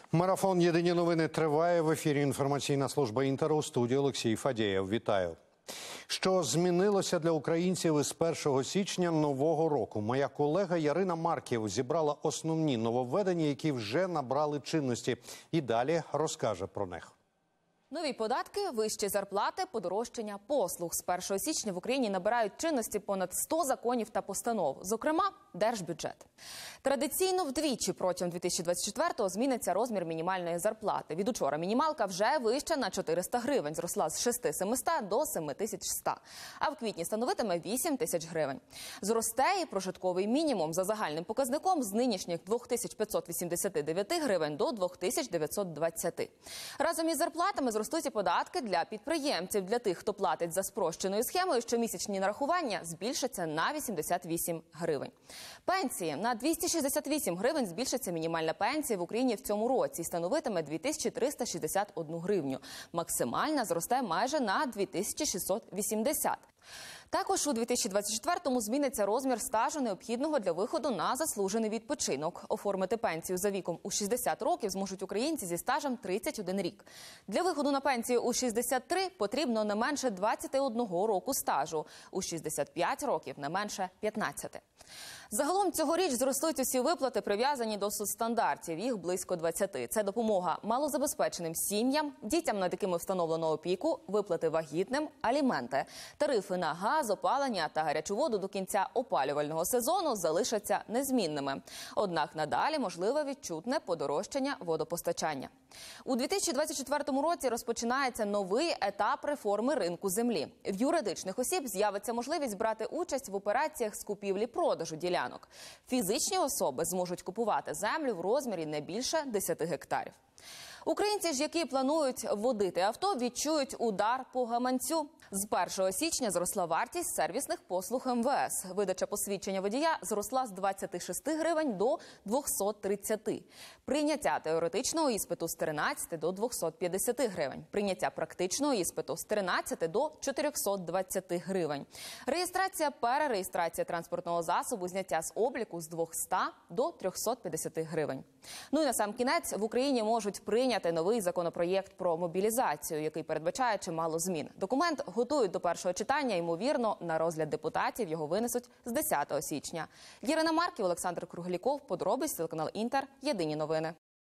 Марафон «Єдині новини» триває. В ефірі інформаційна служба «Інтер», у студії Олексій Фадєєв. Вітаю. Що змінилося для українців із 1 січня нового року? Моя колега Ярина Марків зібрала основні нововведення, які вже набрали чинності. І далі розкаже про них. Нові податки, вищі зарплати, подорожчання послуг. З 1 січня в Україні набирають чинності понад 100 законів та постанов, зокрема, держбюджет. Традиційно вдвічі протягом 2024-го зміниться розмір мінімальної зарплати. Від учора мінімалка вже вища на 400 гривень, зросла з 6700 до 7100, а в квітні становитиме 8000 гривень. Зросте і прожитковий мінімум за загальним показником з нинішніх 2589 гривень до 2920. Разом із зарплатами зростуть і податки для підприємців. Для тих, хто платить за спрощеною схемою, щомісячні нарахування збільшаться на 88 гривень. Пенсії. На 268 гривень збільшиться мінімальна пенсія в Україні в цьому році і становитиме 2361 гривню. Максимальна зросте майже на 2680. Також у 2024-му зміниться розмір стажу, необхідного для виходу на заслужений відпочинок. Оформити пенсію за віком у 60 років зможуть українці зі стажем 31 рік. Для виходу на пенсію у 63 потрібно не менше 21 року стажу, у 65 років не менше 15. Загалом цьогоріч зростуть усі виплати, прив'язані до соцстандартів. Їх близько 20. Це допомога малозабезпеченим сім'ям, дітям, над якими встановлено опіку, виплати вагітним, аліменти. Тарифи на газ, опалення та гарячу воду до кінця опалювального сезону залишаться незмінними. Однак надалі можливе відчутне подорожчання водопостачання. У 2024 році розпочинається новий етап реформи ринку землі. В юридичних осіб з'явиться можливість брати участь в операціях з купівлі-продажу ділянок. Фізичні особи зможуть купувати землю в розмірі не більше 10 гектарів. Українці ж, які планують водити авто, відчують удар по гаманцю. З 1 січня зросла вартість сервісних послуг МВС. Видача посвідчення водія зросла з 26 гривень до 230. Прийняття теоретичного іспиту з 13 до 250 гривень. Прийняття практичного іспиту з 13 до 420 гривень. Реєстрація, перереєстрація транспортного засобу, зняття з обліку з 200 до 350 гривень. Ну і насамкінець, в Україні можуть прийняти новий законопроєкт про мобілізацію, який передбачає чимало змін. Документ готують до першого читання, ймовірно, на розгляд депутатів його винесуть з 10 січня. Ярина Марків, Олександр Кругліков, подробиць, телеканал «Інтер», Єдині новини.